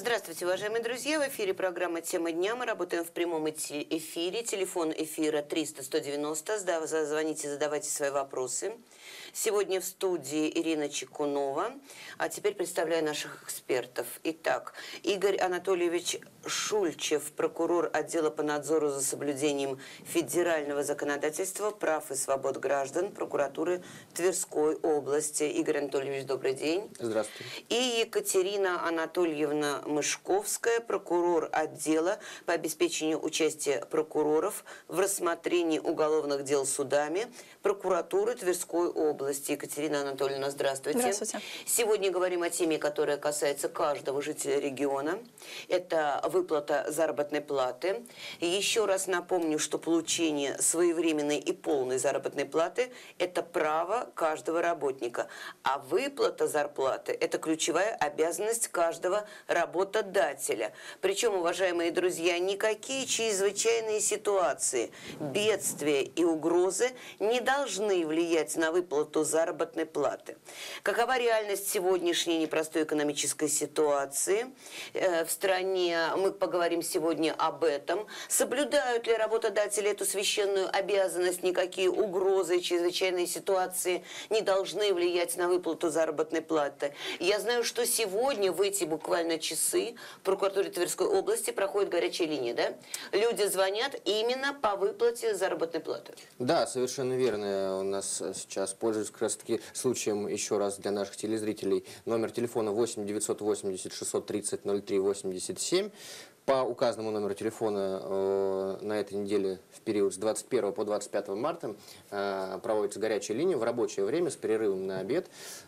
Здравствуйте, уважаемые друзья. В эфире программа «Тема дня». Мы работаем в прямом эфире. Телефон эфира 300-190. Звоните, задавайте свои вопросы. Сегодня в студии Ирина Чекунова. А теперь представляю наших экспертов. Итак, Игорь Анатольевич Шульчев, прокурор отдела по надзору за соблюдением федерального законодательства, прав и свобод граждан, прокуратуры Тверской области. Игорь Анатольевич, добрый день. Здравствуйте. И Екатерина Анатольевна Мышковская, прокурор отдела по обеспечению участия прокуроров в рассмотрении уголовных дел судами прокуратуры Тверской области. Екатерина Анатольевна, здравствуйте. Здравствуйте. Сегодня говорим о теме, которая касается каждого жителя региона. Это выплата заработной платы. И еще раз напомню, что получение своевременной и полной заработной платы – это право каждого работника. А выплата зарплаты – это ключевая обязанность каждого работодателя. Причем, уважаемые друзья, никакие чрезвычайные ситуации, бедствия и угрозы не должны влиять на выплату заработной платы. Какова реальность сегодняшней непростой экономической ситуации в стране? Мы поговорим сегодня об этом. Соблюдают ли работодатели эту священную обязанность? Никакие угрозы, чрезвычайные ситуации не должны влиять на выплату заработной платы. Я знаю, что сегодня в эти буквально часы в прокуратуре Тверской области проходит горячая линия, да? Люди звонят именно по выплате заработной платы. Да, совершенно верно. У нас сейчас, пользуясь как раз таки случаем, еще раз для наших телезрителей, номер телефона 8 980 630 03 87. По указанному номеру телефона на этой неделе в период с 21 по 25 марта проводится горячая линия в рабочее время с перерывом на обед.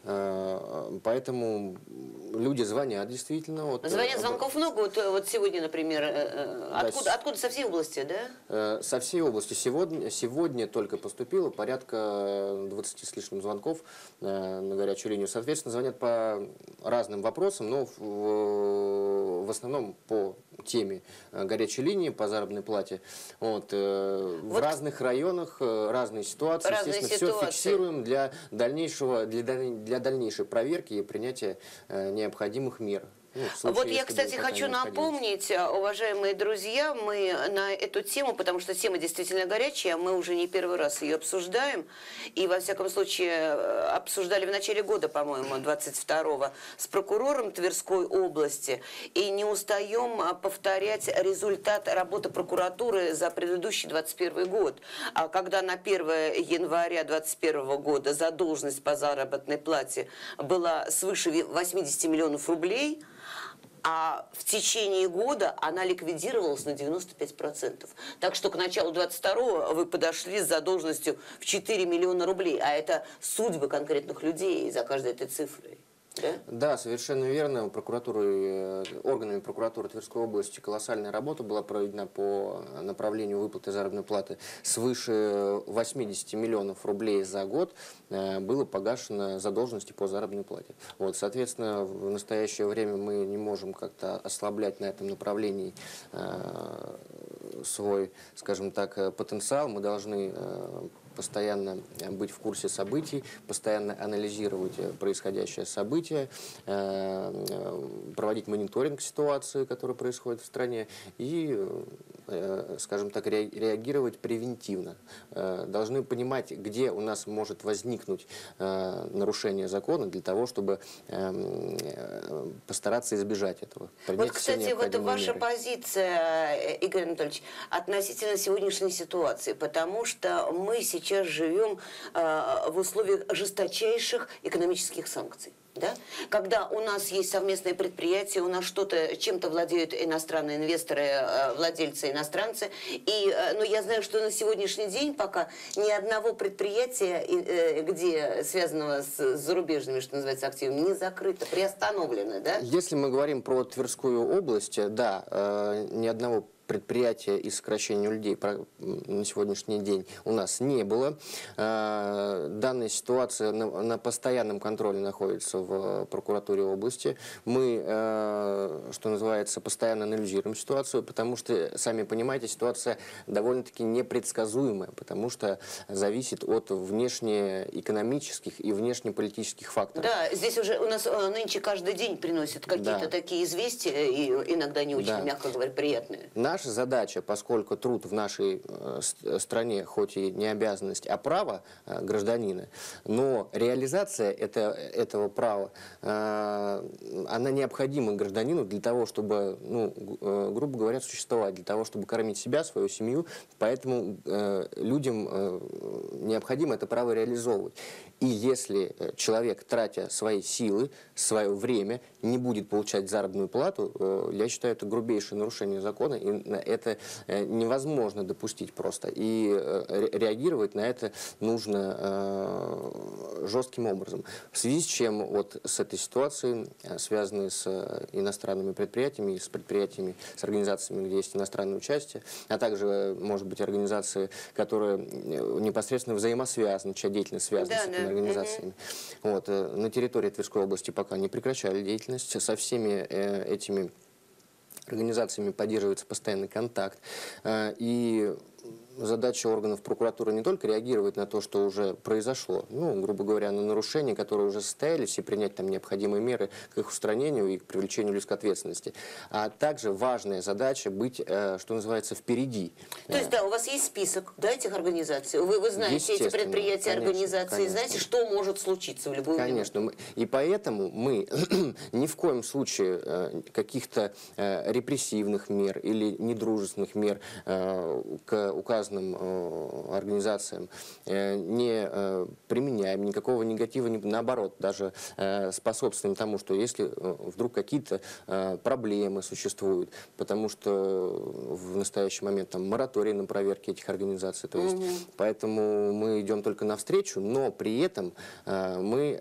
Поэтому люди звонят действительно. Звонят, звонков много. Вот сегодня, например, откуда? Со всей области, да? Со всей области. Сегодня только поступило порядка 20 с лишним звонков на горячую линию. Соответственно, звонят по разным вопросам, но в основном по теме горячей линии по заработной плате. В разных районах разные ситуации. Естественно, все фиксируем для дальнейшей проверки и принятия необходимых мер. Вот я, кстати, хочу напомнить, уважаемые друзья, мы на эту тему, потому что тема действительно горячая, мы уже не первый раз ее обсуждаем, и, во всяком случае, обсуждали в начале года, по-моему, 22-го, с прокурором Тверской области, и не устаем повторять результат работы прокуратуры за предыдущий 21 год. Когда на 1 января 2021 года задолженность по заработной плате была свыше 80 миллионов рублей, а в течение года она ликвидировалась на 95%. Так что к началу 22-го вы подошли с задолженностью в 4 миллиона рублей, а это судьбы конкретных людей за каждой этой цифрой. Да? Да, совершенно верно. Органами прокуратуры Тверской области колоссальная работа была проведена по направлению выплаты заработной платы. Свыше 80 миллионов рублей за год было погашено задолженности по заработной плате. Соответственно, в настоящее время мы не можем как-то ослаблять на этом направлении свой, скажем так, потенциал. Мы должны постоянно быть в курсе событий, постоянно анализировать происходящее событие, проводить мониторинг ситуации, которая происходит в стране, и, скажем так, реагировать превентивно. Должны понимать, где у нас может возникнуть нарушение закона, для того, чтобы постараться избежать этого. Вот, кстати, вот ваша позиция, Игорь Анатольевич, относительно сегодняшней ситуации, потому что мы сейчас живем в условиях жесточайших экономических санкций. Да? Когда у нас есть совместные предприятия, у нас чем-то владеют иностранные инвесторы, владельцы иностранцы. Но я знаю, что на сегодняшний день пока ни одного предприятия, где связанного с зарубежными, что называется, активами, не закрыто, приостановлено. Да? Если мы говорим про Тверскую область, да, ни одного предприятия и сокращения людей на сегодняшний день у нас не было. Данная ситуация на постоянном контроле находится в прокуратуре области. Мы, что называется, постоянно анализируем ситуацию, потому что, сами понимаете, ситуация довольно-таки непредсказуемая, потому что зависит от внешнеэкономических и внешнеполитических факторов. Да, здесь уже у нас нынче каждый день приносят какие-то такие известия, и иногда не очень, мягко говоря, приятные. Наша задача, поскольку труд в нашей стране хоть и не обязанность, а право гражданина, но реализация этого права, она необходима гражданину для того, чтобы, ну, грубо говоря, существовать, для того, чтобы кормить себя, свою семью. Поэтому людям необходимо это право реализовывать. И если человек, тратя свои силы, свое время, не будет получать заработную плату, я считаю, это грубейшее нарушение закона, и это невозможно допустить просто. И реагировать на это нужно жестким образом. В связи с чем вот с этой ситуацией, связанной с иностранными предприятиями, с предприятиями, с организациями, где есть иностранное участие, а также, может быть, организации, которые непосредственно взаимосвязаны, чья деятельность связана с этими организациями. Вот, на территории Тверской области пока не прекращали деятельность. Со всеми этими организациями поддерживается постоянный контакт. И задача органов прокуратуры не только реагировать на то, что уже произошло, ну, грубо говоря, на нарушения, которые уже состоялись, и принять там необходимые меры к их устранению и к привлечению лиц к ответственности. А также важная задача быть, что называется, впереди. То есть, да, у вас есть список, да, этих организаций? Вы знаете эти предприятия, организации, знаете, что может случиться в любой момент? Конечно. И поэтому мы ни в коем случае каких-то репрессивных мер или недружественных мер к указанным организациям не применяем, никакого негатива, наоборот, даже способствуем тому, что если вдруг какие-то проблемы существуют, потому что в настоящий момент там мораторий на проверки этих организаций, то есть, поэтому мы идем только навстречу, но при этом мы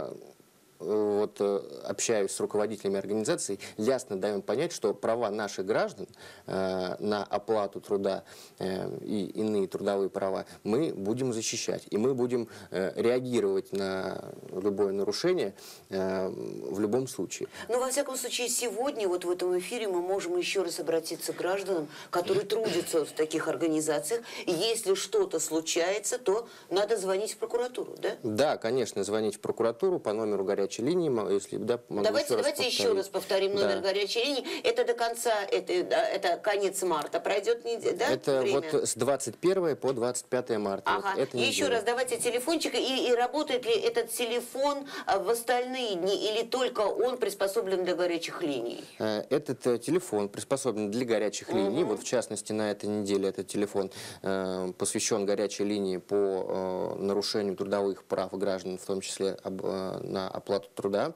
вот, общаюсь с руководителями организаций, ясно даем понять, что права наших граждан на оплату труда и иные трудовые права мы будем защищать. И мы будем реагировать на любое нарушение в любом случае. Но, во всяком случае, сегодня вот в этом эфире мы можем еще раз обратиться к гражданам, которые трудятся в таких организациях. Если что-то случается, то надо звонить в прокуратуру, да? Да, конечно, звонить в прокуратуру по номеру горячей линии, если да, давайте еще раз повторим номер горячей линии. Это до конца, это конец марта пройдет неделя, да? Это время? Вот с 21 по 25 марта. Ага. Вот еще раз давайте телефончик. И работает ли этот телефон в остальные дни или только он приспособлен для горячих линий? Этот телефон приспособлен для горячих линий. Вот в частности на этой неделе этот телефон посвящен горячей линии по нарушению трудовых прав граждан, в том числе на оплату труда.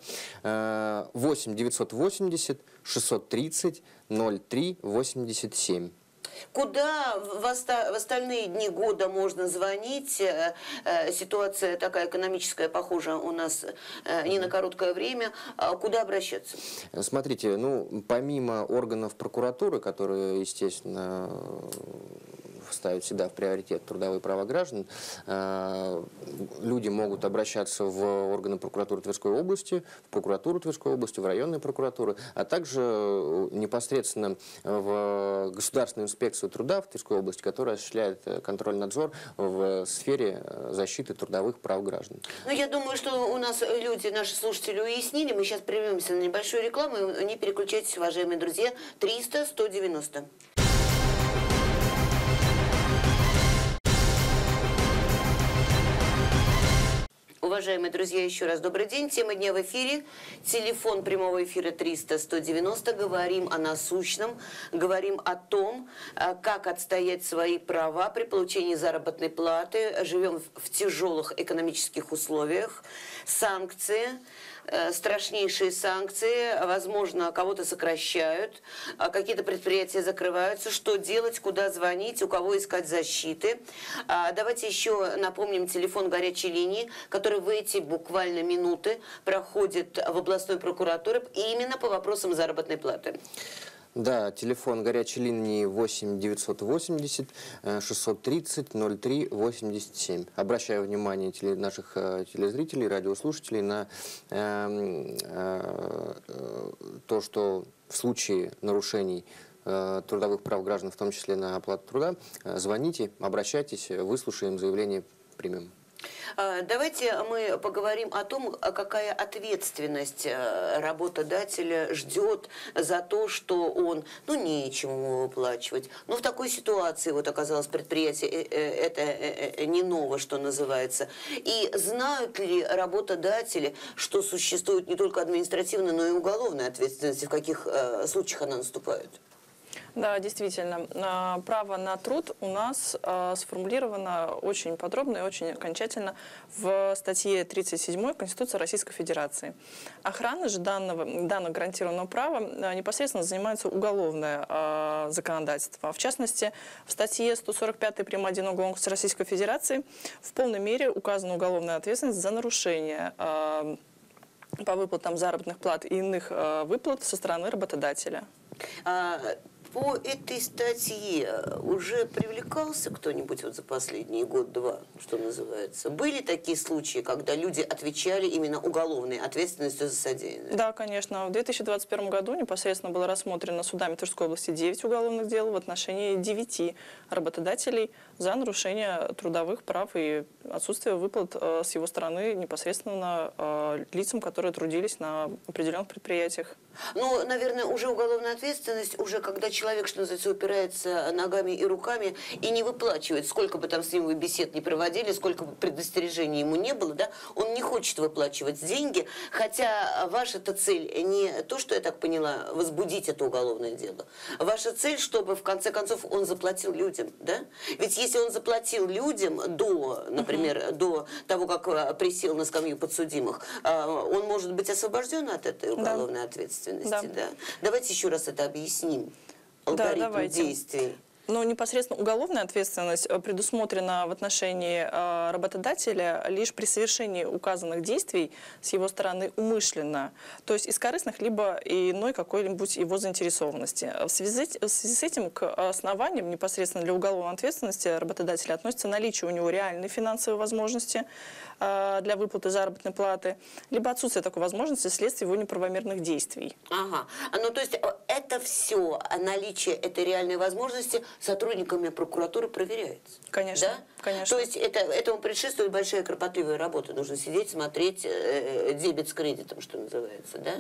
8 980 630 03 87. Куда в остальные дни года можно звонить? Ситуация такая экономическая, похожа у нас не на короткое время. Куда обращаться? Смотрите, ну, помимо органов прокуратуры, которые, естественно, ставят всегда в приоритет трудовые права граждан, люди могут обращаться в органы прокуратуры Тверской области, в прокуратуру Тверской области, в районные прокуратуры, а также непосредственно в Государственную инспекцию труда в Тверской области, которая осуществляет контроль-надзор в сфере защиты трудовых прав граждан. Ну, я думаю, что у нас люди, наши слушатели уяснили. Мы сейчас прервемся на небольшую рекламу. Не переключайтесь, уважаемые друзья. 300-190. Уважаемые друзья, еще раз добрый день. Тема дня в эфире. Телефон прямого эфира 300-190. Говорим о насущном. Говорим о том, как отстоять свои права при получении заработной платы. Живем в тяжелых экономических условиях. Санкции. Страшнейшие санкции, возможно, кого-то сокращают, какие-то предприятия закрываются. Что делать, куда звонить, у кого искать защиты? Давайте еще напомним телефон горячей линии, который в эти буквально минуты проходит в областной прокуратуре именно по вопросам заработной платы. Да, телефон горячей линии 8 980 630 03 87. Обращаю внимание наших телезрителей, радиослушателей на то, что в случае нарушений трудовых прав граждан, в том числе на оплату труда, звоните, обращайтесь, выслушаем заявление, примем. Давайте мы поговорим о том, какая ответственность работодателя ждет за то, что он, нечем ему выплачивать. Но в такой ситуации вот оказалось предприятие, это не ново, что называется. И знают ли работодатели, что существует не только административная, но и уголовная ответственность, и в каких случаях она наступает? Да, действительно. Право на труд у нас сформулировано очень подробно и очень окончательно в статье 37 Конституции Российской Федерации. Охраной же данного гарантированного права непосредственно занимается уголовное законодательство. В частности, в статье 145 прим. 1 Уголовного кодекса Российской Федерации в полной мере указана уголовная ответственность за нарушение по выплатам заработных плат и иных выплат со стороны работодателя. По этой статье уже привлекался кто-нибудь вот за последний год-два, что называется? Были такие случаи, когда люди отвечали именно уголовной ответственностью за содеянное? Да, конечно. В 2021 году непосредственно было рассмотрено судами Тверской области 9 уголовных дел в отношении 9 работодателей за нарушение трудовых прав и отсутствие выплат с его стороны непосредственно лицам, которые трудились на определенных предприятиях. Ну, наверное, уже уголовная ответственность, уже когда человек, что называется, упирается ногами и руками и не выплачивает, сколько бы там с ним вы бесед не проводили, сколько бы предостережений ему не было, да, он не хочет выплачивать деньги, хотя ваша-то цель не то, что я так поняла, возбудить это уголовное дело. Ваша цель, чтобы в конце концов он заплатил людям, да? Ведь если он заплатил людям до, например, до того, как присел на скамью подсудимых, он может быть освобожден от этой уголовной ответственности. Да. Давайте еще раз это объясним. Алгоритм действий. Но непосредственно уголовная ответственность предусмотрена в отношении работодателя лишь при совершении указанных действий с его стороны умышленно, то есть из корыстных, либо иной какой-нибудь его заинтересованности. В связи с этим к основаниям непосредственно для уголовной ответственности работодателя относится наличие у него реальной финансовой возможности для выплаты заработной платы, либо отсутствие такой возможности вследствие его неправомерных действий. Ага. Ну, то есть это все, наличие этой реальной возможности сотрудниками прокуратуры проверяется. Конечно, да? конечно. То есть этому предшествует большая кропотливая работа. Нужно сидеть, смотреть дебет с кредитом, что называется, да?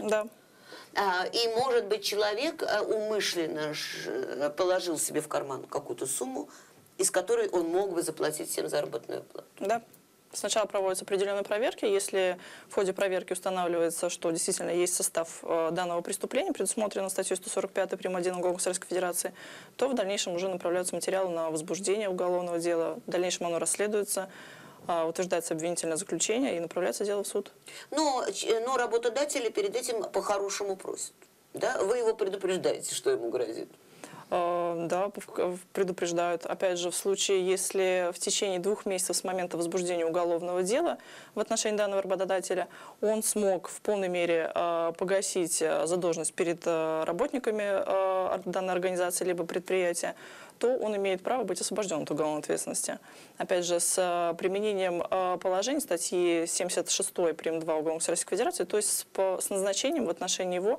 Да. И, может быть, человек умышленно положил себе в карман какую-то сумму, из которой он мог бы заплатить всем заработную плату. Да. Сначала проводятся определенные проверки. Если в ходе проверки устанавливается, что действительно есть состав данного преступления, предусмотрено статьей 145 прим. 1 Уголовного кодекса Российской Федерации, то в дальнейшем уже направляются материалы на возбуждение уголовного дела. В дальнейшем оно расследуется, утверждается обвинительное заключение и направляется дело в суд. Но работодатели перед этим по-хорошему просят. Да? Вы его предупреждаете, что ему грозит? Да, предупреждают. Опять же, в случае, если в течение 2 месяцев с момента возбуждения уголовного дела в отношении данного работодателя он смог в полной мере погасить задолженность перед работниками данной организации либо предприятия, то он имеет право быть освобожден от уголовной ответственности. Опять же, с применением положений статьи 76 прим. 2 Уголовного кодекса Российской Федерации, то есть с назначением в отношении его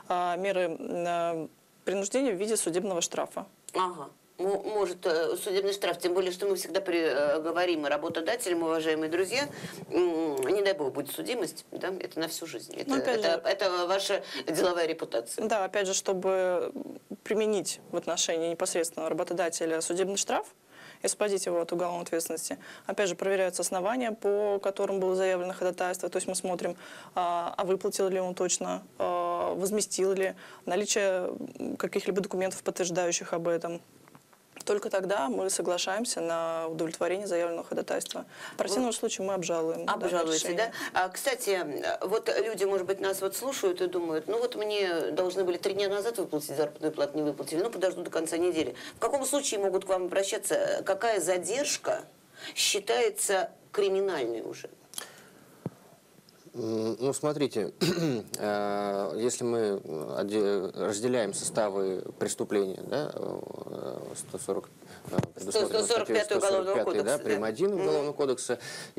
меры принуждение в виде судебного штрафа. Ага. Может, судебный штраф, тем более, что мы всегда говорим работодателям, уважаемые друзья, не дай бог будет судимость, да, это на всю жизнь. Это ваша деловая репутация. Да, опять же, чтобы применить в отношении непосредственно работодателя судебный штраф и освободить его от уголовной ответственности, опять же, проверяются основания, по которым было заявлено ходатайство, то есть мы смотрим, выплатил ли он точно, возместил ли, наличие каких-либо документов, подтверждающих об этом. Только тогда мы соглашаемся на удовлетворение заявленного ходатайства. В противном случае мы обжалуем. Обжалуете, да? Кстати, вот люди, может быть, нас вот слушают и думают, ну вот мне должны были 3 дня назад выплатить заработную плату, не выплатили, ну подожду до конца недели. В каком случае могут к вам обращаться? Какая задержка считается криминальной уже? Ну, смотрите, если мы разделяем составы преступления, да, 145 Уголовного кодекса, да, прим. 1 Уголовного кодекса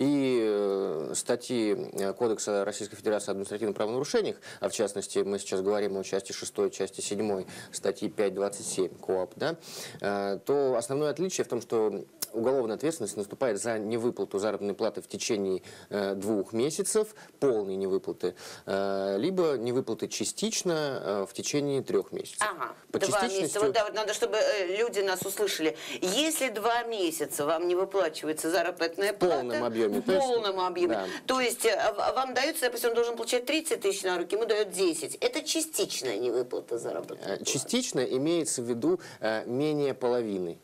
и статьи Кодекса Российской Федерации о административных правонарушениях, а в частности мы сейчас говорим о части 6, части 7 статьи 5.27 КоАП, да, то основное отличие в том, что уголовная ответственность наступает за невыплату заработной платы в течение 2 месяцев, полной невыплаты, либо невыплаты частично в течение 3 месяцев. Ага, По 2 месяца. частичности... Вот, да, вот надо, чтобы люди нас услышали. Если 2 месяца вам не выплачивается заработная плата... В полном объеме. В полном объеме. Да. То есть вам дается, допустим, он должен получать 30 тысяч на руки, ему дают 10. Это частичная невыплата заработной платы. Частично имеется в виду менее половины.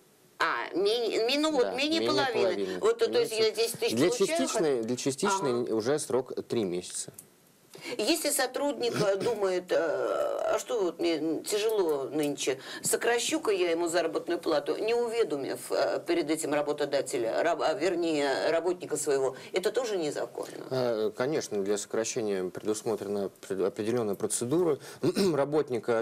Менее половины. Вот, то есть я 10 тысяч получаю. Для частичной уже срок 3 месяца. Если сотрудник думает, а что вот мне тяжело нынче, сокращу-ка я ему заработную плату, не уведомив перед этим работодателя, вернее, работника своего, это тоже незаконно? Конечно, для сокращения предусмотрена определенная процедура. Работодатель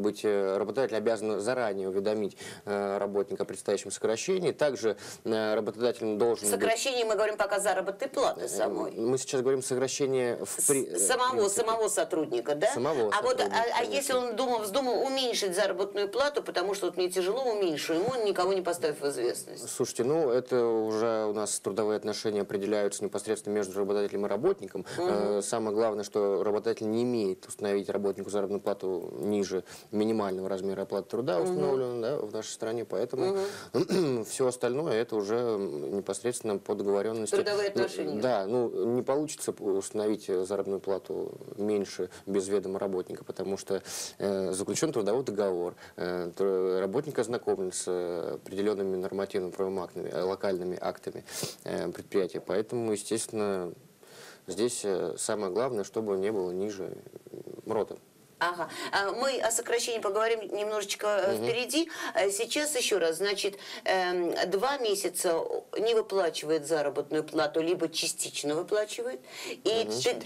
обязан заранее уведомить работника о предстоящем сокращении. Также работодатель должен... Сокращение мы говорим пока заработной платы самой. Мы сейчас говорим сокращение самого сотрудника, да? Самого сотрудника, если он вздумал уменьшить заработную плату, потому что вот мне тяжело, уменьшу, ему никого не поставив в известность. Слушайте, ну это уже у нас трудовые отношения определяются непосредственно между работодателем и работником. Самое главное, что работодатель не имеет установить работнику заработную плату ниже минимального размера оплаты труда, установленного, да, в нашей стране, поэтому все остальное это уже непосредственно по договоренности. Трудовые отношения. Да, не получится установить заработную плату меньше без ведома работника, потому что заключен трудовой договор, работник ознакомлен с определенными нормативно-правовыми актами, локальными актами предприятия, поэтому, естественно, здесь самое главное, чтобы не было ниже рота. Ага. Мы о сокращении поговорим немножечко впереди. Сейчас еще раз. Значит, 2 месяца не выплачивает заработную плату, либо частично выплачивает. И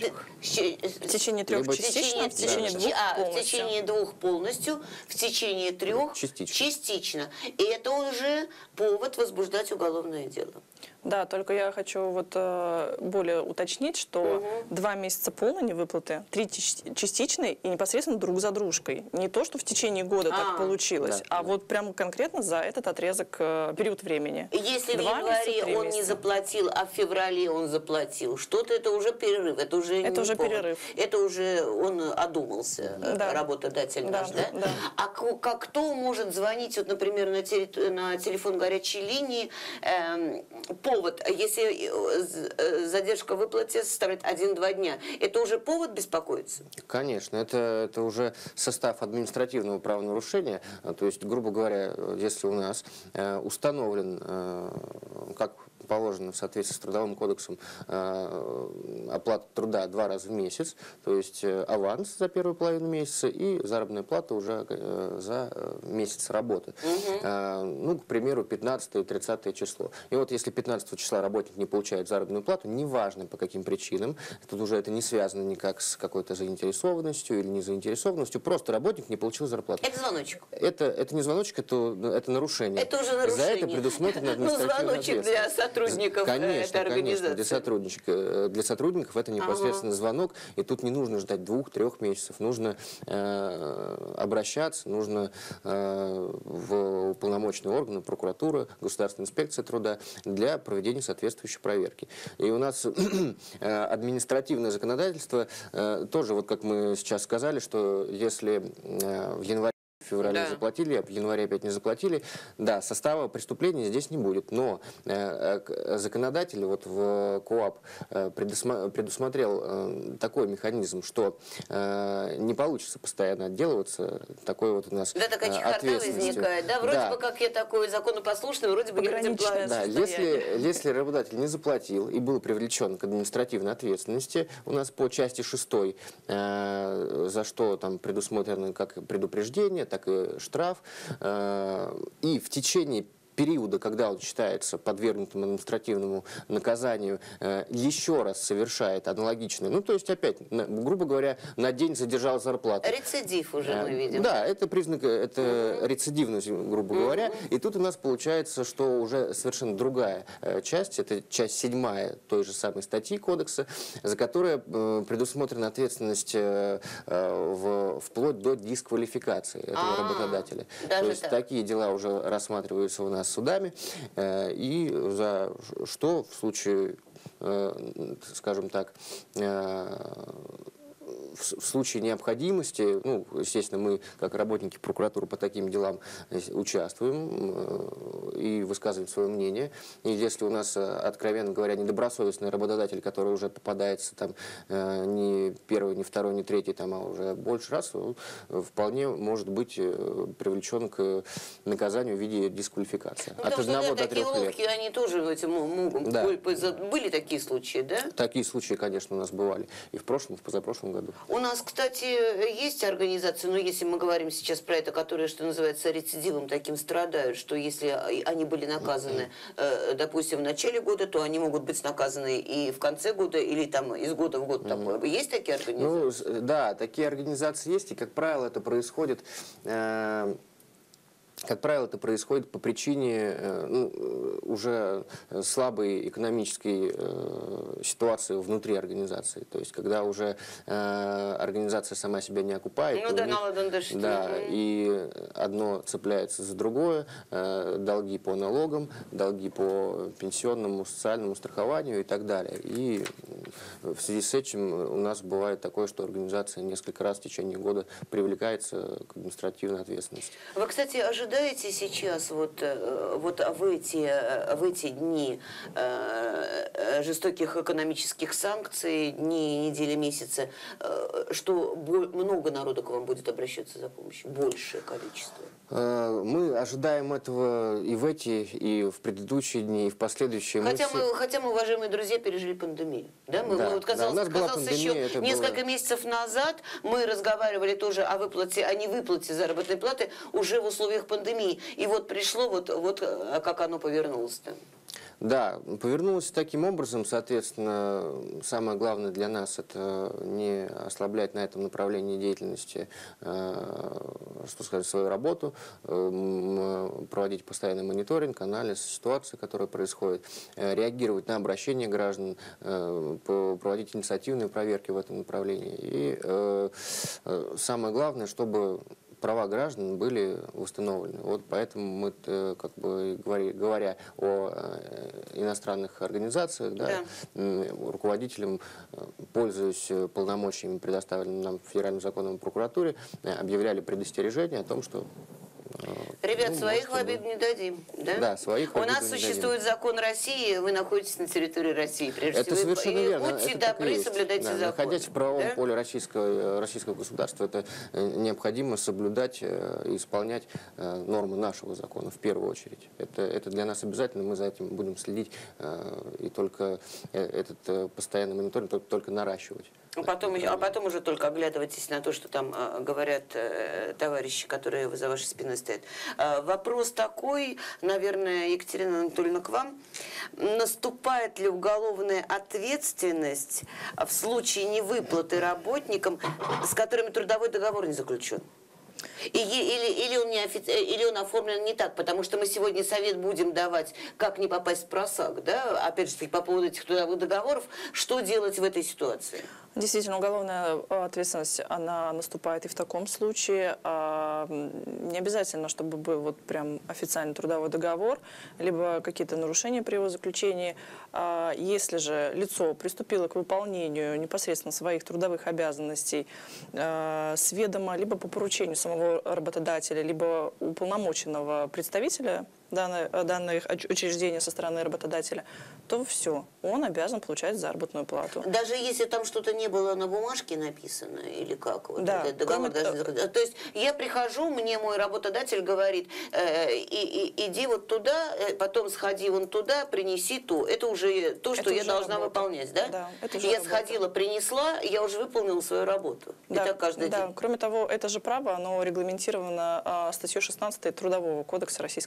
в течение 3 частично, в течение 2 полностью. В течение 2 полностью, в течение 3 частично. И это уже повод возбуждать уголовное дело. Да, только я хочу вот более уточнить, что 2 месяца полной невыплаты, 3 частичные и непосредственно друг за дружкой. Не то, что в течение года так получилось, а вот прямо конкретно за этот отрезок, период времени. Если в январе он не заплатил, а в феврале он заплатил, что-то это уже перерыв, это уже не повод. Перерыв. Это уже он одумался, работодатель наш, да? А кто может звонить, вот, например, на телефон горячей линии, повод, если задержка в выплате составит 1-2 дня, это уже повод беспокоиться? Конечно, это уже состав административного правонарушения. То есть, грубо говоря, если у нас установлен, как положено в соответствии с Трудовым кодексом, оплата труда 2 раза в месяц, то есть аванс за первую половину месяца и заработная плата уже за месяц работы. Ну, к примеру, 15 и 30 число. И вот если 15 числа работник не получает заработную плату, неважно по каким причинам, тут уже это не связано никак с какой-то заинтересованностью или не заинтересованностью, просто работник не получил зарплату. Это звоночек. Это не звоночек, это нарушение. Это уже нарушение. За это предусмотрено административная ответственность. Звоночек для сотрудников этой организации. Конечно, для сотрудников это непосредственно звонок, и тут не нужно ждать 2-3 месяцев, нужно обращаться, нужно в уполномоченные органы, прокуратура, Государственная инспекция труда для проведения соответствующей проверки. И у нас административное законодательство тоже, вот как мы сейчас сказали, что если в январе, в феврале заплатили, а в январе опять не заплатили, да, состава преступления здесь не будет. Но законодатель вот в КоАП предусмотрел такой механизм, что не получится постоянно отделываться такой вот у нас такая чехарда возникает. Да, вроде бы как я такой законопослушный, вроде бы людям платят. Да, если работодатель не заплатил и был привлечен к административной ответственности, у нас по части 6, за что там предусмотрено как предупреждение, так и штраф, и в течение периода, когда он считается подвергнутым административному наказанию, еще раз совершает аналогичное, ну, то есть, опять, грубо говоря, на день задержал зарплату. Рецидив уже мы видим. Да, это признак, это рецидивность, грубо говоря. И тут у нас получается, что уже совершенно другая часть, это часть 7 той же самой статьи Кодекса, за которую предусмотрена ответственность вплоть до дисквалификации этого работодателя. То есть такие дела уже рассматриваются у нас судами, и за что в случае, скажем так, в случае необходимости, ну, естественно, мы, как работники прокуратуры, по таким делам участвуем и высказываем свое мнение. И если у нас, откровенно говоря, недобросовестный работодатель, который уже попадается там не первый, не второй, не третий, там, а уже больше раз, он вполне может быть привлечен к наказанию в виде дисквалификации. Ну, от 1 до 3 лет. Ловкие, они тоже этим могут. Да. Были такие случаи, да? Такие случаи, конечно, у нас бывали и в прошлом, и в позапрошлом году. У нас, кстати, есть организации, но если мы говорим сейчас про это, которые, что называется, рецидивом таким страдают, что если они были наказаны, допустим, в начале года, то они могут быть наказаны и в конце года, или там из года в год такое. Есть такие организации? Ну, да, такие организации есть, и, как правило, это происходит... Как правило, это происходит по причине уже слабой экономической ситуации внутри организации. То есть, когда уже организация сама себя не окупает, ну, да, да, и одно цепляется за другое, долги по налогам, долги по пенсионному, социальному страхованию и так далее. И в связи с этим у нас бывает такое, что организация несколько раз в течение года привлекается к административной ответственности. Вы, кстати, ожидаете сейчас вот в эти дни жестоких экономических санкций, дни, недели, месяцы, что много народу к вам будет обращаться за помощью? Большее количество? Мы ожидаем этого и в эти, и в предыдущие дни, и в последующие. Хотя мы, уважаемые друзья, пережили пандемию. Да? Да, Мы, вот, казалось, у нас была пандемия, еще несколько месяцев назад мы разговаривали тоже о невыплате заработной платы уже в условиях пандемии. И вот пришло, вот как оно повернулось-то. Да, повернулось таким образом, соответственно, самое главное для нас это не ослаблять на этом направлении деятельности, что сказать, свою работу, проводить постоянный мониторинг, анализ ситуации, которая происходит, реагировать на обращения граждан, проводить инициативные проверки в этом направлении. И самое главное, чтобы права граждан были восстановлены. Вот поэтому мы, как бы говоря о иностранных организациях, да, руководителям, пользуясь полномочиями, предоставленными нам Федеральным законом о прокуратуре, объявляли предостережение о том, что... Ребят, своих в обиду не дадим. Да? Да, своих в У обиду нас не существует закон России, вы находитесь на территории России. Прежде Это всего, совершенно верно. Будьте Это так и добры, есть. соблюдайте закон. Находясь в правовом да? поле российского государства, это необходимо соблюдать и исполнять нормы нашего закона в первую очередь. Это для нас обязательно, мы за этим будем следить и только этот постоянный мониторинг только наращивать. А потом уже только оглядывайтесь на то, что там говорят товарищи, которые за вашей спиной стоят. Вопрос такой, наверное, Екатерина Анатольевна, к вам. Наступает ли уголовная ответственность в случае невыплаты работникам, с которыми трудовой договор не заключен? Или он оформлен не так, потому что мы сегодня совет будем давать, как не попасть в просак, да, опять же, по поводу этих трудовых договоров, что делать в этой ситуации? Действительно, уголовная ответственность, она наступает и в таком случае. Не обязательно, чтобы был вот прям официальный трудовой договор, либо какие-то нарушения при его заключении. Если же лицо приступило к выполнению непосредственно своих трудовых обязанностей с ведома, либо по поручению самого работодателя, либо уполномоченного представителя данных учреждений со стороны работодателя, то все, он обязан получать заработную плату. Даже если там что-то не было на бумажке написано, или как? Вот да. этот договор то есть я прихожу, мне мой работодатель говорит, иди вот туда, потом сходи вон туда, принеси то. Это уже то, что я должна выполнять, да? Да, это уже я сходила, принесла, я уже выполнила свою работу. Да, и так каждый день. Кроме того, это же право, оно регламентировано статьей 16 Трудового кодекса Российской Федерации.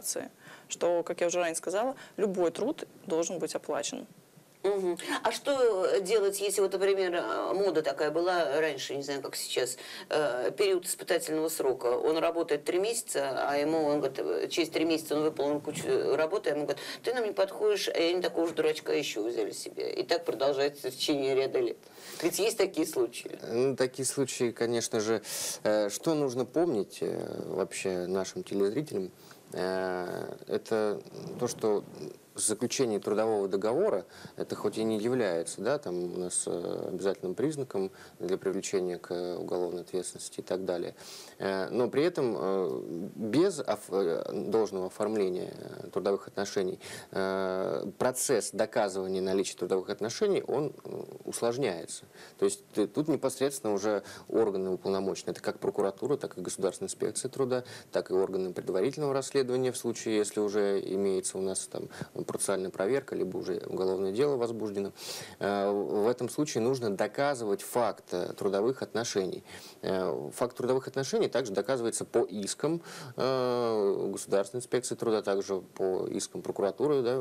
регуляции, что, как я уже ранее сказала, любой труд должен быть оплачен. Мгм. А что делать, если вот, например, мода такая была раньше, не знаю, как сейчас, период испытательного срока, он работает 3 месяца, а ему, он говорит, через 3 месяца он выполнил кучу работы, а ему говорят, ты нам не подходишь, а я не такого же дурачка еще взяли себе. И так продолжается в течение ряда лет. Ведь есть такие случаи. Ну, такие случаи, конечно же, что нужно помнить вообще нашим телезрителям, это то, что заключение трудового договора, это хоть и не является, да, там у нас обязательным признаком для привлечения к уголовной ответственности и так далее, но при этом без должного оформления трудовых отношений процесс доказывания наличия трудовых отношений, он усложняется. То есть тут непосредственно уже органы уполномоченные, это как прокуратура, так и Государственная инспекция труда, так и органы предварительного расследования в случае, если уже имеется у нас там процессуальная проверка, либо уже уголовное дело возбуждено. В этом случае нужно доказывать факт трудовых отношений. Факт трудовых отношений также доказывается по искам Государственной инспекции труда, также по искам прокуратуры, да,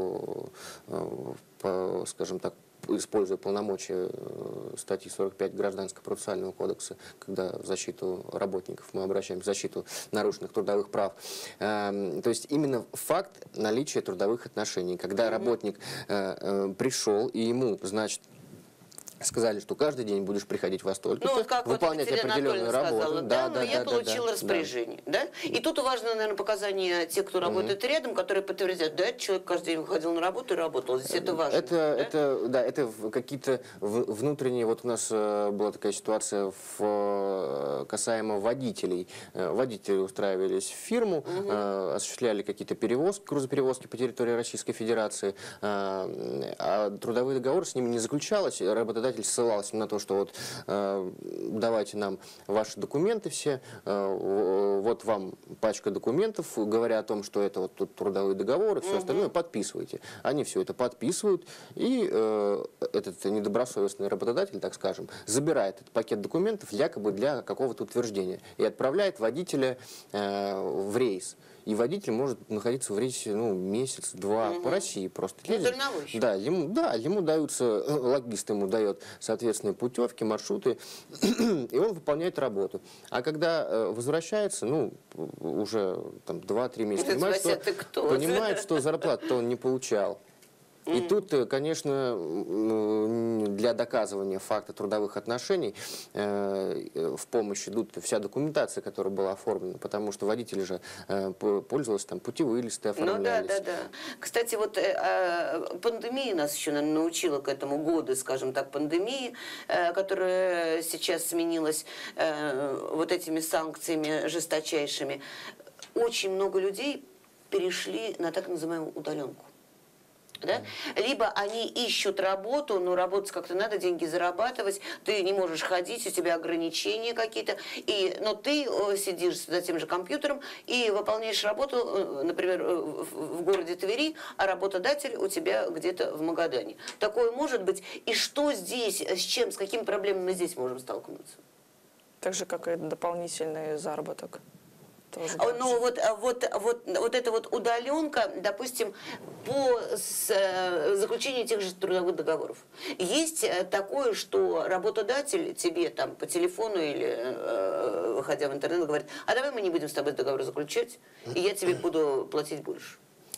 скажем так, используя полномочия статьи 45 Гражданского процессуального кодекса, когда в защиту работников мы обращаемся, в защиту нарушенных трудовых прав. То есть именно факт наличия трудовых отношений. Когда работник пришел, и ему, значит, сказали, что каждый день будешь приходить во столько, Ну, вот как выполнять вот Екатерина определенную Анатольевна работу. сказала, но я получила распоряжение, да? И тут важно, наверное, показания тех, кто работает рядом, которые подтвердят, да, человек каждый день выходил на работу и работал. Здесь это важно. Это какие-то внутренние, вот у нас была такая ситуация касаемо водителей. Водители устраивались в фирму, осуществляли какие-то перевозки, грузоперевозки по территории Российской Федерации, а трудовой договор с ними не заключалось, работодатель ссылался на то, что вот давайте нам ваши документы все, вот вам пачка документов, говоря о том, что это вот тут трудовой договор и все остальное, подписывайте. Они все это подписывают, и этот недобросовестный работодатель, так скажем, забирает этот пакет документов якобы для какого-то утверждения и отправляет водителя в рейс. И водитель может находиться в рейсе месяц-два по России просто. Да, ему даются, логист ему дает соответственные путевки, маршруты, и он выполняет работу. А когда возвращается, уже там 2-3 месяца, понимает, что зарплату-то он не получал. И тут, конечно, для доказывания факта трудовых отношений в помощь идут вся документация, которая была оформлена, потому что водители же пользовались, там путевые листы оформлялись. Ну да. Кстати, вот пандемия нас еще, наверное, научила к этому, годы, скажем так, пандемии, которая сейчас сменилась вот этими санкциями жесточайшими. Очень много людей перешли на так называемую удаленку. Да? Либо они ищут работу, но работать как-то надо, деньги зарабатывать, ты не можешь ходить, у тебя ограничения какие-то, но ты сидишь за тем же компьютером и выполняешь работу, например, в городе Твери, а работодатель у тебя где-то в Магадане. Такое может быть. И что здесь, с какими проблемами мы здесь можем столкнуться? Так же, как и дополнительный заработок. Ну вот эта вот удаленка, допустим, по заключению тех же трудовых договоров. Есть такое, что работодатель тебе там по телефону или выходя в интернет говорит, а давай мы не будем с тобой договор заключать, и я тебе буду платить больше.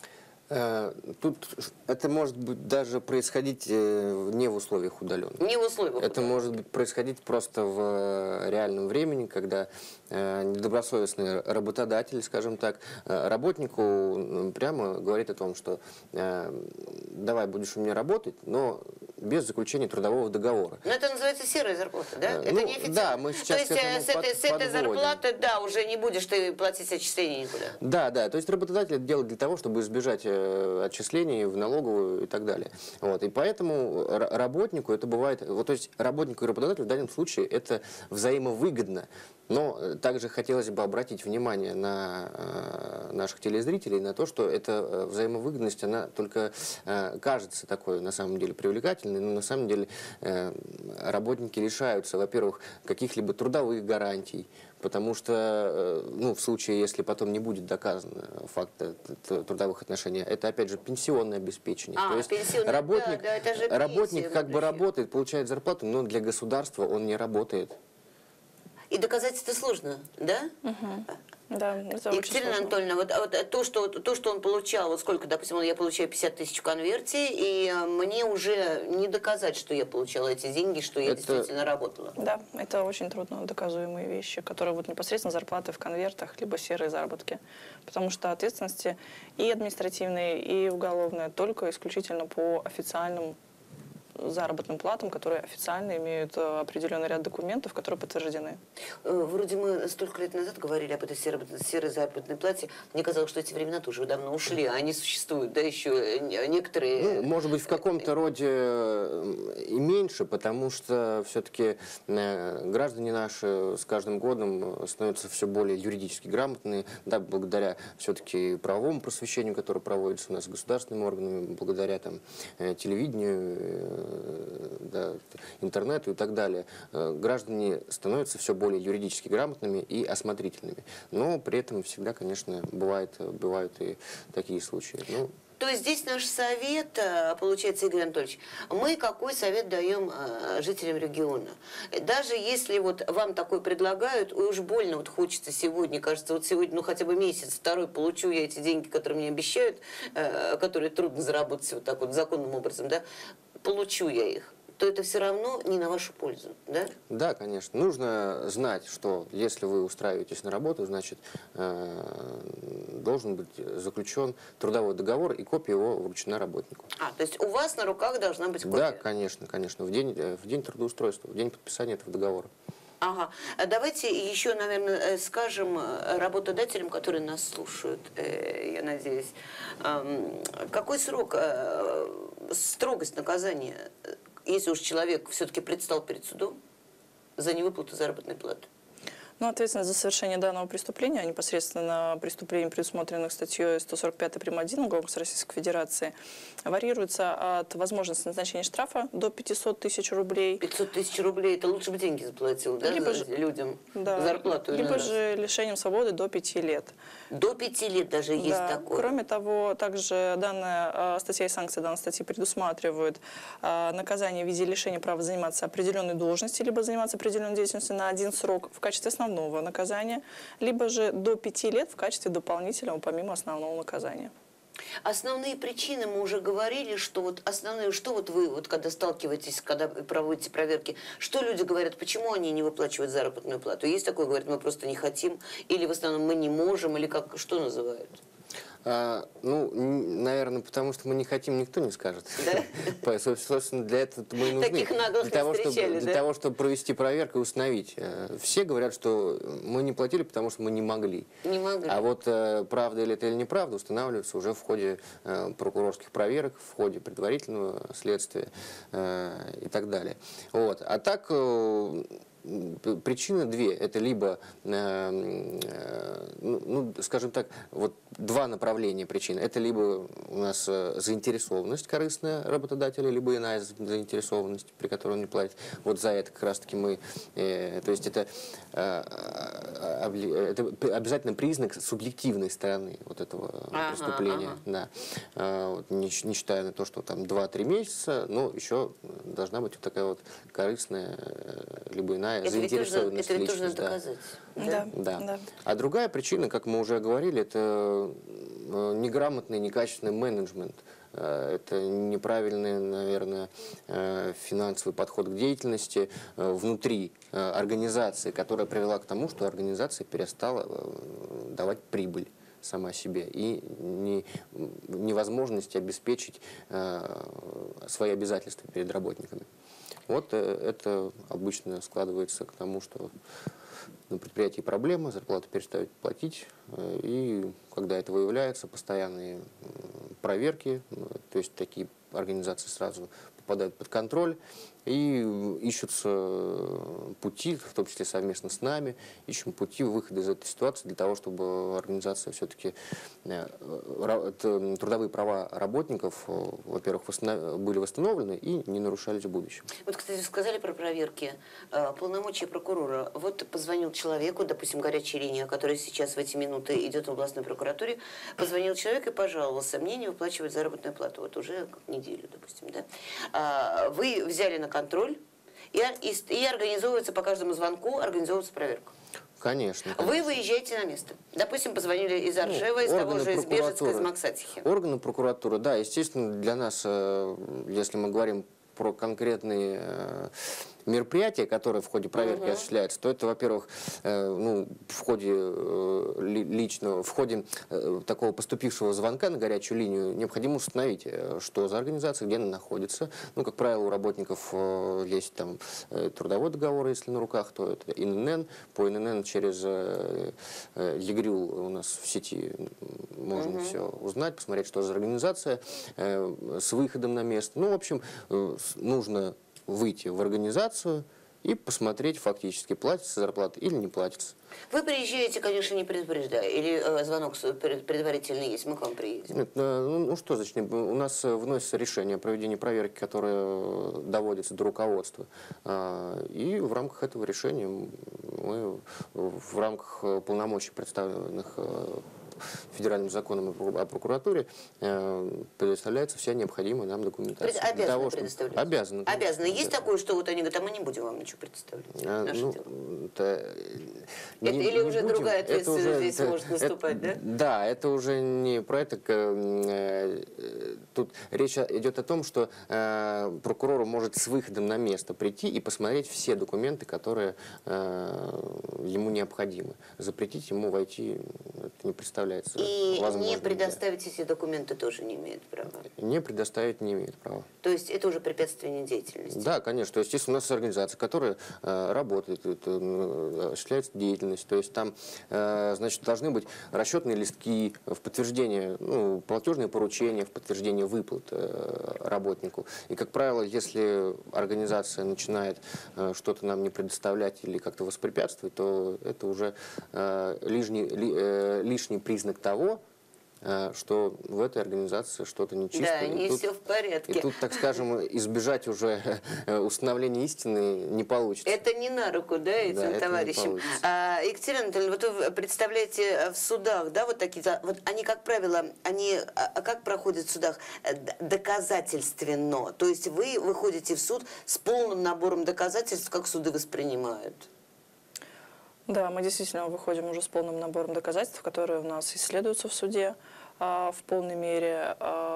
Тут это может быть даже происходить не в условиях удаленки. Не в условиях. Это может быть происходить просто в реальном времени, когда недобросовестный работодатель, скажем так, работнику прямо говорит о том, что давай будешь у меня работать, но без заключения трудового договора. Но это называется серая зарплата, да? Это неофициально. Да, мы сейчас то есть с этой зарплаты, да, уже не будешь ты платить отчисления никуда. Да. То есть работодатель это делает для того, чтобы избежать отчислений в налоговую и так далее. Вот. И поэтому работнику это бывает, то есть работнику и работодателю в данном случае это взаимовыгодно. Но также хотелось бы обратить внимание на наших телезрителей на то, что эта взаимовыгодность, она только кажется такой на самом деле привлекательной. основательные, но на самом деле работники лишаются, во-первых, каких-либо трудовых гарантий, потому что, ну, в случае, если потом не будет доказан факт трудовых отношений, это, опять же, пенсионное обеспечение. То есть работник, да, это же работник пенсия как бы будущее. работает, получает зарплату, но для государства он не работает. И доказать это сложно, да? Да, это очень Екатерина сложно. Анатольевна, вот то, что он получал, вот сколько, допустим, я получаю 50 тысяч в конверте, и мне уже не доказать, что я получала эти деньги, что я действительно работала. Да, это очень трудно доказуемые вещи, которые вот непосредственно зарплаты в конвертах, либо серые заработки. Потому что ответственности и административные, и уголовные только исключительно по официальным заработным платам, которые официально имеют определенный ряд документов, которые подтверждены. Вроде мы столько лет назад говорили об этой серой заработной плате. Мне казалось, что эти времена тоже давно ушли, а они существуют, да, еще некоторые... Ну, может быть, в каком-то роде и меньше, потому что все-таки граждане наши с каждым годом становятся все более юридически грамотные, да, благодаря все-таки правовому просвещению, которое проводится у нас государственными органами, благодаря там, телевидению, да, интернету и так далее. Граждане становятся все более юридически грамотными и осмотрительными. Но при этом всегда, конечно, бывают и такие случаи. Ну, То есть здесь наш совет, получается, Игорь Анатольевич, мы какой совет даем жителям региона? Даже если вот вам такой предлагают, уж больно вот хочется сегодня, кажется, вот сегодня, ну хотя бы месяц, второй получу я эти деньги, которые мне обещают, которые трудно заработать вот так вот законным образом, да, получу я их, то это все равно не на вашу пользу, да? да, конечно. Нужно знать, что если вы устраиваетесь на работу, значит, должен быть заключен трудовой договор, и копия его вручена работнику. То есть у вас на руках должна быть копия? Да, конечно, конечно. В день трудоустройства, в день подписания этого договора. Ага. Давайте еще, наверное, скажем работодателям, которые нас слушают, я надеюсь, какой срок, строгость наказания, если уж человек все-таки предстал перед судом за невыплату заработной платы? Но ответственность за совершение данного преступления, а непосредственно преступлений, предусмотренных статьей 145 прим. 1 Уголовного кодекса Российской Федерации, варьируется от возможности назначения штрафа до 500 тысяч рублей. 500 тысяч рублей, это лучше бы деньги заплатил, да, Либо же, людям, да, зарплату. либо же лишением свободы до 5 лет. До 5 лет даже есть Да. такое. Кроме того, также данная статья и санкции данной статьи предусматривают наказание в виде лишения права заниматься определенной должности, либо заниматься определенной деятельностью на один срок в качестве основного наказания, либо же до 5 лет в качестве дополнительного помимо основного наказания. Основные причины мы уже говорили, что вот основные, что вот вы, вот когда сталкиваетесь, когда проводите проверки, что люди говорят, почему они не выплачивают заработную плату? Есть такое, говорят, мы просто не хотим, или в основном мы не можем, или как, что называют? Ну, наверное, потому что мы не хотим, никто не скажет. Да? Собственно, для этого мы и нужны. Таких наглых не встречали, для того, чтобы провести проверку и установить. Все говорят, что мы не платили, потому что мы не могли. Не могли. А вот правда или это или неправда устанавливается уже в ходе прокурорских проверок, в ходе предварительного следствия и так далее. Вот. А так... Причины две. Это либо, ну, скажем так, вот два направления причин. Это либо у нас заинтересованность корыстная работодателя, либо иная заинтересованность, при которой он не платит. Вот за это как раз-таки мы... то есть это обязательно признак субъективной стороны вот этого преступления. Да. Вот, не считая на то, что там 2-3 месяца, но еще должна быть вот такая вот корыстная, либо иная заинтересованность это ведь тоже личности. надо доказать. Да. Да. Да. А другая причина, как мы уже говорили, это неграмотный, некачественный менеджмент. Это неправильный, наверное, финансовый подход к деятельности внутри организации, которая привела к тому, что организация перестала давать прибыль сама себе и невозможность обеспечить свои обязательства перед работниками. Вот это обычно складывается к тому, что на предприятии проблемы, зарплату перестают платить, и когда это выявляется, постоянные проверки, то есть такие организации сразу попадают под контроль, и ищутся пути, в том числе совместно с нами, ищем пути выхода из этой ситуации для того, чтобы организация все-таки трудовые права работников, во-первых, были восстановлены и не нарушались в будущем. Вот, кстати, сказали про проверки. Полномочия прокурора. Вот позвонил человеку, допустим, горячая линия, которая сейчас в эти минуты идет в областной прокуратуре, позвонил человек и пожаловался, мне не выплачивают заработную плату. Вот уже неделю, допустим, да. Вы взяли на контроль и организовывается по каждому звонку, организовывается проверка. Конечно. Вы выезжаете на место. Допустим, позвонили из Аршева, из того же, из Бежецка, из Максатихи. Органы прокуратуры, да, естественно, для нас, если мы говорим про конкретные мероприятия, которые в ходе проверки осуществляются, то это, во-первых, в ходе такого поступившего звонка на горячую линию необходимо установить, что за организация, где она находится. Ну, как правило, у работников есть там трудовой договор, если на руках, то это ИНН. По ИНН через ЕГРЮЛ у нас в сети можно все узнать, посмотреть, что за организация с выходом на место. Ну, в общем, нужно выйти в организацию и посмотреть фактически, платится зарплата или не платится. Вы приезжаете, конечно, не предупреждая, или звонок предварительный есть, мы к вам приедем? Нет, что значит, у нас вносится решение о проведении проверки, которое доводится до руководства. И в рамках этого решения мы в рамках полномочий, представленных федеральным законом о прокуратуре, предоставляется вся необходимая нам документация. Обязаны предоставлять? Обязаны. Обязаны. Есть такое, что вот они говорят, а мы не будем вам ничего представлять? Или уже другая ответственность здесь может наступать, да? Да, это уже не про это. Тут речь идет о том, что прокурор может с выходом на место прийти и посмотреть все документы, которые ему необходимы. Запретить ему войти это не представляется. И не предоставить эти документы тоже не имеет права? Не предоставить не имеет права. То есть это уже препятствие деятельности? Да, конечно. То есть, если у нас организация, которая работает, осуществляет деятельность, то есть там, значит, должны быть расчетные листки в подтверждение, платежные поручения в подтверждение выплат работнику. И, как правило, если организация начинает что-то нам не предоставлять или как-то воспрепятствовать, то это уже лишний признак того, что в этой организации что-то нечисто. Да, не все в порядке. И тут, так скажем, избежать уже установления истины не получится. Это не на руку, да, этим товарищам. Екатерина Анатольевна, вот вы представляете в судах, да, вот такие, вот они, как правило, как проходят в судах? Доказательственно. То есть вы выходите в суд с полным набором доказательств, как суды воспринимают? Да, мы действительно выходим уже с полным набором доказательств, которые у нас исследуются в суде в полной мере.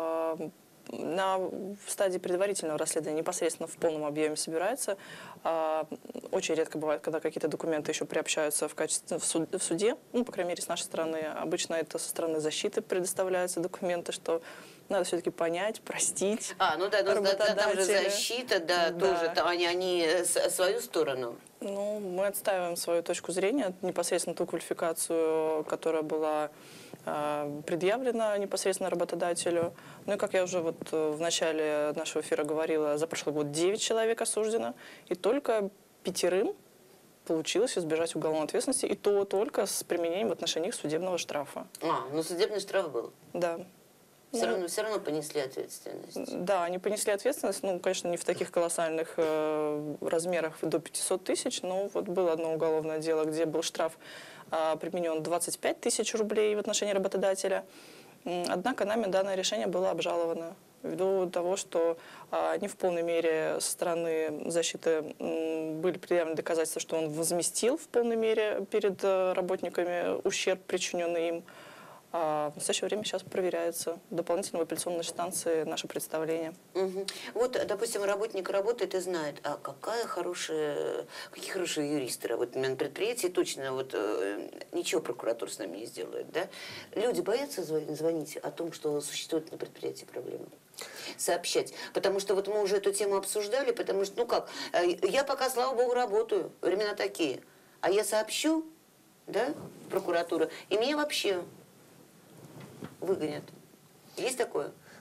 В стадии предварительного расследования непосредственно в полном объеме собирается. Очень редко бывает, когда какие-то документы еще приобщаются в суде. Ну, по крайней мере, с нашей стороны. Обычно это со стороны защиты предоставляются документы, что надо все-таки понять, простить. Ну да, там же защита, да, тоже, они свою сторону. Ну, мы отстаиваем свою точку зрения, непосредственно ту квалификацию, которая была предъявлена непосредственно работодателю. Ну и как я уже вот в начале нашего эфира говорила, за прошлый год 9 человек осуждено, и только 5 получилось избежать уголовной ответственности, и то только с применением в отношении их судебного штрафа. Ну судебный штраф был? Да. Все равно понесли ответственность. Да, они понесли ответственность, конечно, не в таких колоссальных размерах до 500 тысяч, но вот было одно уголовное дело, где был штраф применен 25 тысяч рублей в отношении работодателя. Однако нами данное решение было обжаловано ввиду того, что не в полной мере со стороны защиты были предъявлены доказательства, что он возместил в полной мере перед работниками ущерб, причиненный им. В настоящее время сейчас проверяется дополнительно в апелляционной инстанции наше представление. Вот, допустим, работник работает и знает, какие хорошие юристы работают на предприятии, точно ничего прокуратура с нами не сделает, да? Люди боятся звонить о том, что существует на предприятии проблемы? Сообщать. Потому что вот мы уже эту тему обсуждали, потому что, я пока, слава богу, работаю, времена такие, а я сообщу, да, прокуратура, и меня вообще выгонят. Есть такое?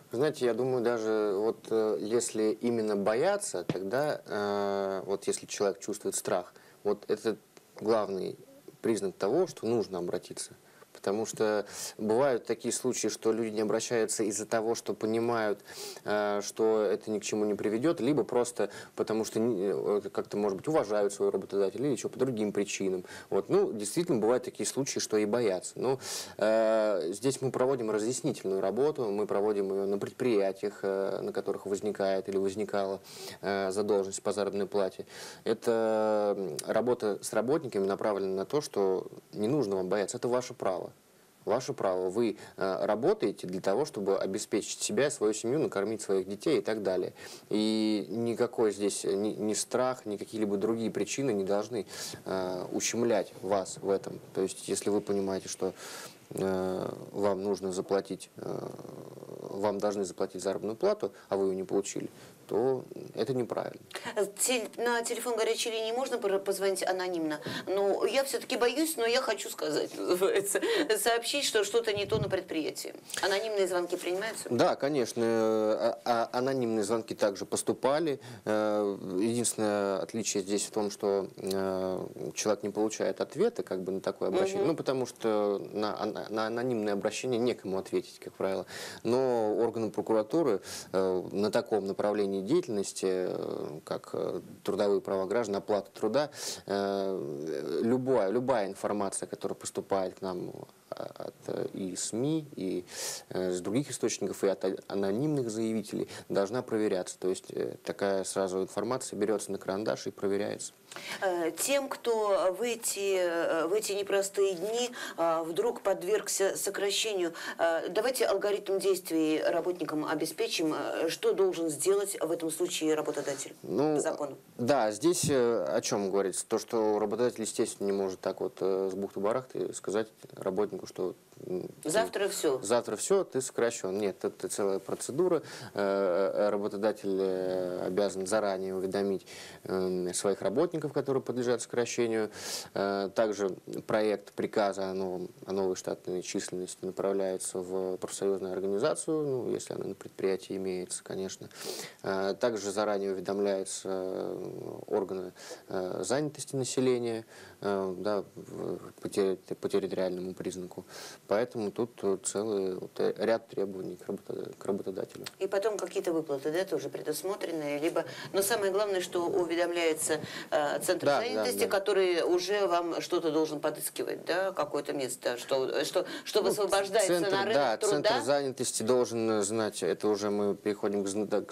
Знаете, я думаю, даже вот если именно бояться, тогда вот если человек чувствует страх, вот это главный признак того, что нужно обратиться. Потому что бывают такие случаи, что люди не обращаются из-за того, что понимают, что это ни к чему не приведет, либо просто потому что как-то, может быть, уважают своего работодателя, или еще по другим причинам. Вот. Ну, действительно, бывают такие случаи, что и боятся. Но здесь мы проводим разъяснительную работу, мы проводим ее на предприятиях, на которых возникает или возникала задолженность по заработной плате. Это работа с работниками направлена на то, что не нужно вам бояться, это ваше право. Ваше право. Вы работаете для того, чтобы обеспечить себя, свою семью, накормить своих детей и так далее. И никакой здесь ни страх, ни какие-либо другие причины не должны ущемлять вас в этом. То есть, если вы понимаете, что вам нужно заплатить, вам должны заплатить заработную плату, а вы ее не получили, то это неправильно. На телефон горячей линии можно позвонить анонимно? Но я все-таки боюсь, но я хочу сказать, называется, сообщить, что что-то не то на предприятии. Анонимные звонки принимаются? Да, конечно. Анонимные звонки также поступали. Единственное отличие здесь в том, что человек не получает ответа как бы на такое обращение. Ну, потому что на анонимное обращение некому ответить, как правило. Но органы прокуратуры на таком направлении деятельности, как трудовые права граждан, оплата труда, любая информация, которая поступает к нам и СМИ, и с других источников, и от анонимных заявителей, должна проверяться. То есть такая сразу информация берется на карандаш и проверяется. Тем, кто в эти непростые дни вдруг подвергся сокращению, давайте алгоритм действий работникам обеспечим. Что должен сделать в этом случае работодатель по закону? Да, здесь о чем говорится? То, что работодатель, естественно, не может так вот с бухты-барахты сказать работнику, что завтра все. Завтра все, ты сокращен. Нет, это целая процедура. Работодатель обязан заранее уведомить своих работников, которые подлежат сокращению. Также проект приказа о новой штатной численности направляется в профсоюзную организацию, ну, если она на предприятии имеется, конечно. Также заранее уведомляются органы занятости населения, да, по территориальному признаку. Поэтому тут целый ряд требований к работодателю. И потом какие-то выплаты, да, тоже предусмотренные, либо, но самое главное, что уведомляется центр занятости, который уже вам что-то должен подыскивать, да, какое-то место, что высвобождается на рынок да, труда. Центр занятости должен знать, это уже мы переходим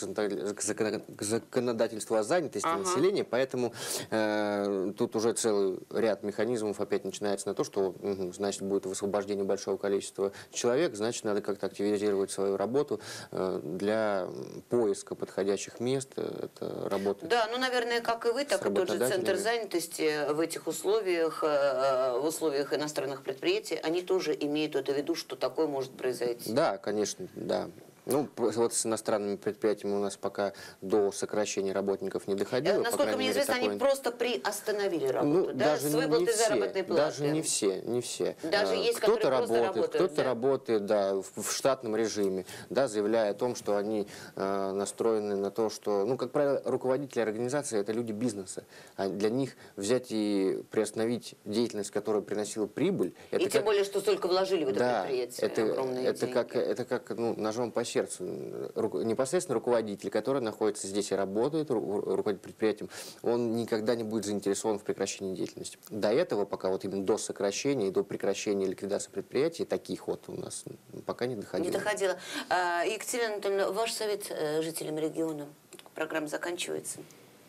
к законодательству о занятости населения, поэтому тут уже целый ряд механизмов опять начинается на то, что, значит, будет высвобождение большого количества человек, значит, надо как-то активизировать свою работу для поиска подходящих мест. Это работа. Да, ну, наверное, как и вы, так и тот же Центр занятости в этих условиях, в условиях иностранных предприятий, они тоже имеют это в виду, что такое может произойти. Да, конечно, да. Ну, вот с иностранными предприятиями у нас пока до сокращения работников не доходило. Насколько мне известно, они просто приостановили работу, да, с выплатой заработной платы. Даже не все. Даже есть, кто-то которые работает, кто-то работает, да, в штатном режиме, да, заявляя о том, что они настроены на то, что, ну, как правило, руководители организации – это люди бизнеса. А для них взять и приостановить деятельность, которая приносила прибыль… И тем более, что столько вложили в это предприятие, огромные деньги. Это как ну, ножом по сердцу. Непосредственно руководитель, который находится здесь и работает, руководитель предприятием, он никогда не будет заинтересован в прекращении деятельности. До этого, пока вот именно до сокращения и до прекращения ликвидации предприятий, таких вот у нас пока не доходило. Не доходило. Екатерина Анатольевна, ваш совет жителям региона? Программа заканчивается.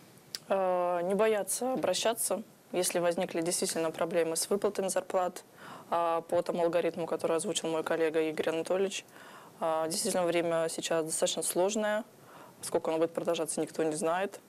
Не бояться обращаться, если возникли действительно проблемы с выплатами зарплат по тому алгоритму, который озвучил мой коллега Игорь Анатольевич. Действительно, время сейчас достаточно сложное. Сколько оно будет продолжаться, никто не знает.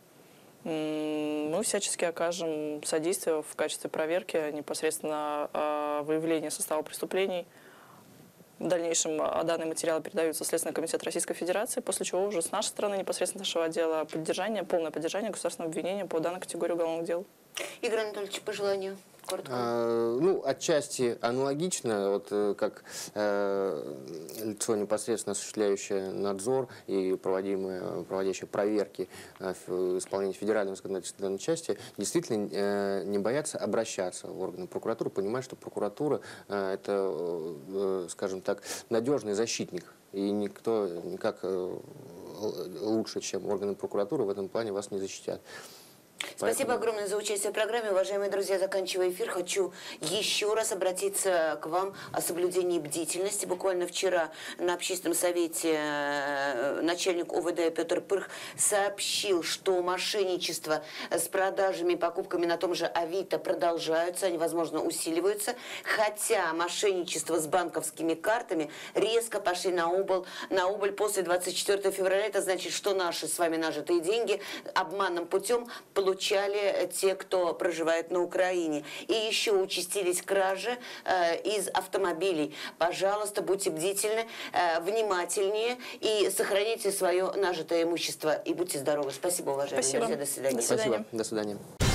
Мы всячески окажем содействие в качестве проверки, непосредственно выявления состава преступлений. В дальнейшем данные материалы передаются в Следственный комитет Российской Федерации, после чего уже с нашей стороны, непосредственно нашего отдела, полное поддержание государственного обвинения по данной категории уголовных дел. Игорь Анатольевич, по желанию. Коротко. Ну, отчасти аналогично, вот как лицо, непосредственно осуществляющее надзор и проводящее проверки в исполнении федерального законодательства в данной части, действительно не боятся обращаться в органы прокуратуры, понимая, что прокуратура это, скажем так, надежный защитник. И никто никак лучше, чем органы прокуратуры, в этом плане вас не защитят. Спасибо огромное за участие в программе. Уважаемые друзья, заканчивая эфир, хочу еще раз обратиться к вам о соблюдении бдительности. Буквально вчера на общественном совете начальник ОВД Петр Пырх сообщил, что мошенничество с продажами и покупками на том же Авито продолжаются, они, возможно, усиливаются, хотя мошенничество с банковскими картами резко пошли на убыль после 24 февраля. Это значит, что наши с вами нажитые деньги обманным путем получали те, кто проживает на Украине. И еще участились кражи из автомобилей. Пожалуйста, будьте бдительны, внимательнее и сохраняйте свое нажитое имущество. И будьте здоровы. Спасибо, уважаемые Спасибо. друзья. До свидания. До свидания. Спасибо. До свидания.